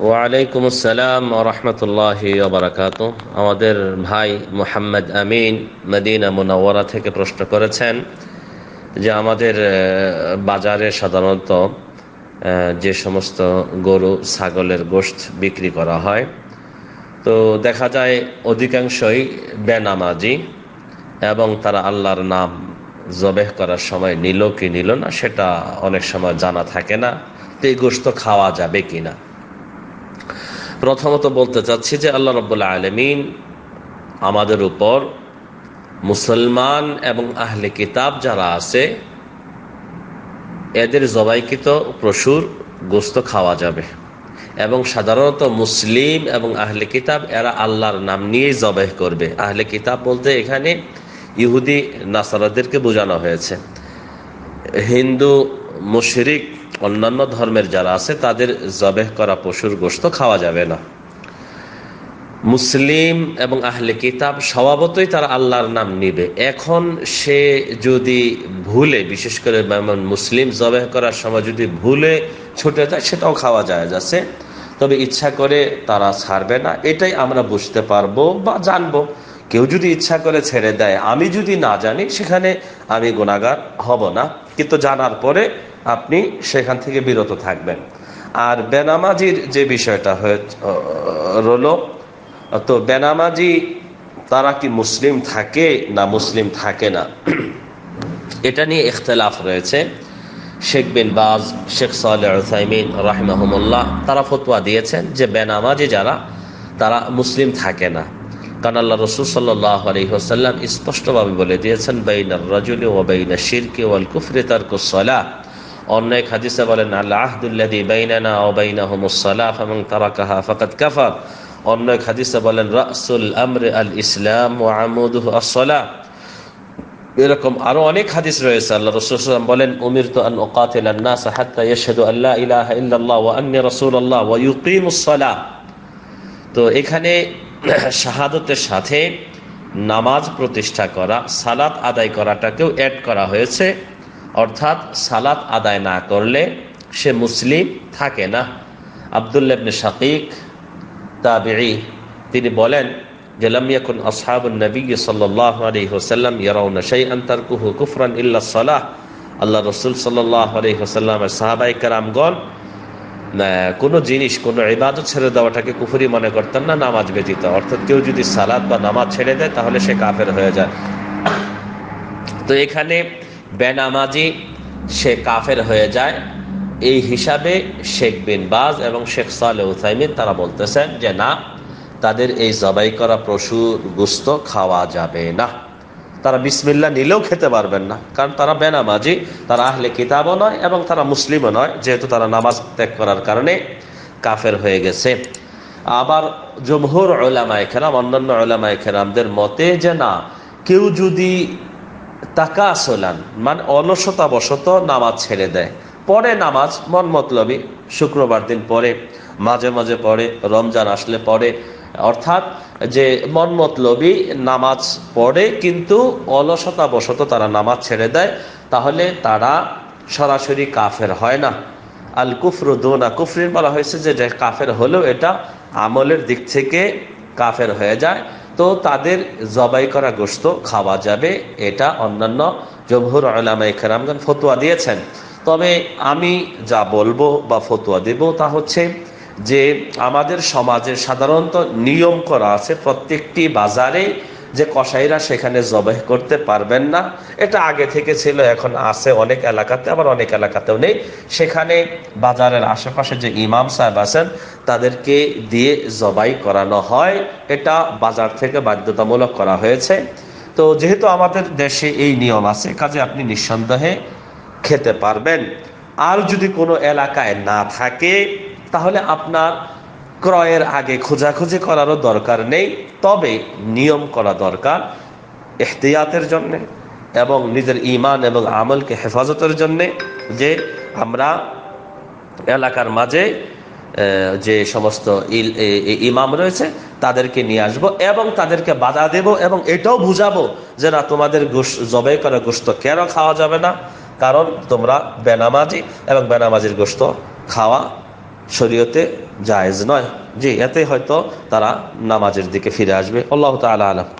ওয়ালাইকুম আসসালাম ওয়া রাহমাতুল্লাহি ওয়া বারাকাতুহু। আমাদের ভাই মুহাম্মদ আমিন মদিনা মুনাওয়ারা থেকে প্রশ্ন করেছেন যে আমাদের বাজারে সাধারণত যে সমস্ত গরু ছাগলের গোশত বিক্রি করা হয়, তো দেখা যায় অধিকাংশই বেনামাজি এবং তারা আল্লাহর নাম জবেহ করার সময় নিল কি নিল না সেটা অনেক সময় জানা থাকে না। তো এই গোশত খাওয়া যাবে কিনা? প্রথমত বলতে চাচ্ছি যে আল্লাহ রাব্বুল আলামিন আমাদের উপর মুসলমান এবং আহলে কিতাব যারা আছে এদের জবাইকৃত পশুর গোশত খাওয়া যাবে, এবং সাধারণত মুসলিম এবং আহলে কিতাব এরা আল্লাহর নাম নিয়েই জবাই করবে। আহলে কিতাব বলতে এখানে ইহুদি নাসারাদেরকে বোঝানো হয়েছে। হিন্দু মুশরিক অন্যান্য ধর্মের যারা আছে তাদের জবেহ করা পশুর গোশত খাওয়া যাবে না। মুসলিম এবং আহলে কিতাব স্বভাবতই তারা আল্লাহর নাম নিবে। এখন সে যদি ভুলে, বিশেষ করে মুসলিম জবেহ করার সময় যদি ভুলে ছুটে যায় সেটাও খাওয়া যায় যাচ্ছে, তবে ইচ্ছা করে তারা ছাড়বে না, এটাই আমরা বুঝতে পারবো বা জানবো। কেউ যদি ইচ্ছা করে ছেড়ে দেয়, আমি যদি না জানি সেখানে আমি গুনাহগার হব না, কিন্তু জানার পরে আপনি সেখান থেকে বিরত থাকবেন। আর বেনামাজির যে বিষয়টা রলো, তো বেনামাজি তারা কি মুসলিম থাকে না মুসলিম থাকে না, এটা নিয়ে ইখতিলাফ রয়েছে। শেখ বিন বাজ, শেখ সালেহ আল উসাইমিন রাহিমাহুমুল্লাহ তারা ফতোয়া দিয়েছেন যে বেনামাজি যারা তারা মুসলিম থাকে না, কারণ আল্লাহ রাসূল সাল্লাল্লাহু আলাইহি ওয়াসাল্লাম স্পষ্টভাবে বলে দিয়েছেন বাইনার রাজুলি ওয়া বাইনাশ শিরকি ওয়াল কুফরি তারকুস সালাহ। অন্য এক হাদিসে বলেন আল আহদুল্লাযী বাইনানা ওয়া বাইনাহুমুস সালাহ ফামান তারাকাহা ফাকাদ কাফার। অন্য এক হাদিসে বলেন রাসুল আমর আল ইসলাম ওয়া আমুদুহু আস-সালাহ। এরকম আরো অনেক হাদিস রয়েছে। আল্লাহ রাসূল সাল্লাল্লাহু আলাইহি ওয়াসাল্লাম বলেন উমিরতু আন উকাতিলান নাস হাত্তা ইয়াশহাদু আল্লা ইলাহা ইল্লাল্লাহ ওয়া আন্নী রাসূলুল্লাহ ওয়া ইউকিমুস সালাহ। তো এখানে শাহাদাতের সাথে নামাজ প্রতিষ্ঠা করা, সালাত আদায় করাটাকেও অ্যাড করা হয়েছে। অর্থাৎ সালাত আদায় না করলে সে মুসলিম থাকে না। আব্দুল্লাহ ইবনে শাকীক তাবিঈ তিনি বলেন যে লাম ইয়াকুন আসহাবুন নবী সাল্লাল্লাহু আলাইহি ওয়াসাল্লাম ইয়ারাউনা শাইআন তারকুহু কুফরান ইল্লা সালাহ। আল্লাহ রাসূল সাল্লাল্লাহু আলাইহি ওয়াসাল্লামের সাহাবায়ে কেরামগণ কোনো জিনিস, কোনো ইবাদত ছেড়ে দেওয়াটাকে কুফরি মনে করতেন না, নামাজ ব্যতীত। অর্থাৎ কেউ যদি সালাত বা নামাজ ছেড়ে দেয় তাহলে সে কাফের হয়ে যায়। তো এখানে বেনামাজি সে কাফের হয়ে যায়, এই হিসাবে শেখ বিন বাজ এবং শেখ সালেহ আল উসাইমিন তারা বলতেছেন যে না, তাদের এই জবাই করা পশুর গোশত খাওয়া যাবে না। তারা বিসমিল্লাহ নিলেও খেতে পারবেন না, কারণ তারা বেনামাজি, তারা আহলে কিতাবও নয় এবং তারা মুসলিমও নয়, যেহেতু তারা নামাজ ত্যাগ করার কারণে কাফের হয়ে গেছে। আবার জমহুর উলামায়ে কেরাম, অন্যান্য উলামায়ে কেরামদের মতে যে না, কেউ যদি তাকাসুলান মানে অলসতাবশত নামাজ ছেড়ে দেয়, পরে নামাজ মন মতলবি, শুক্রবার দিন পরে, মাঝে মাঝে পড়ে, রমজান আসলে পড়ে, অর্থাৎ যে মন মতলবি নামাজ পড়ে কিন্তু অলসতাবশত তারা নামাজ ছেড়ে দেয়, তাহলে তারা সরাসরি কাফের হয় না। আল কুফরু দুনা কুফরিন বলা হয়েছে যে কাফের হলেও এটা আমলের দিক থেকে কাফের হয়ে যায়। তো তাদের জবাই করা গোশত খাওয়া যাবে, এটা অন্যান্য জমহুর উলামায়ে কেরামগণ ফতোয়া দিয়েছেন। তবে আমি যা বলবো বা ফতোয়া দেব তা হচ্ছে যে আমাদের সমাজে সাধারণত নিয়ম করা আছে প্রত্যেকটি বাজারে যে কসাইরা সেখানে জবাই করতে পারবেন না। এটা আগে থেকে ছিল, এখন আছে অনেক এলাকাতে, আবার অনেক এলাকাতেও নেই। সেখানে বাজারের আশেপাশে যে ইমাম সাহেব আছেন তাদেরকে দিয়ে জবাই করানো হয়, এটা বাজার থেকে বাধ্যতামূলক করা হয়েছে। তো যেহেতু আমাদের দেশে এই নিয়ম আছে, কাজে আপনি নিঃসন্দেহে খেতে পারবেন। আর যদি কোনো এলাকায় না থাকে তাহলে আপনার ক্রয়ের আগে খোঁজাখুঁজি করারও দরকার নেই, তবে নিয়ম করা দরকার ইহতিয়াতের জন্য এবং নিজের ঈমান এবং আমলকে হেফাজতের জন্য, যে আমরা এলাকার মাঝে যে সমস্ত ইমাম রয়েছে তাদেরকে নিয়ে আসবো এবং তাদেরকে বাধা দেব এবং এটাও বুঝাবো যে না, তোমাদের জবাই করা গোশত কেন খাওয়া যাবে না, কারণ তোমরা বেনামাজি এবং বেনামাজির গোশত খাওয়া শরীয়তে জায়েজ নয়। জি, এতে হয়তো তারা নামাজের দিকে ফিরে আসবে। আল্লাহ তাআলা আলাম।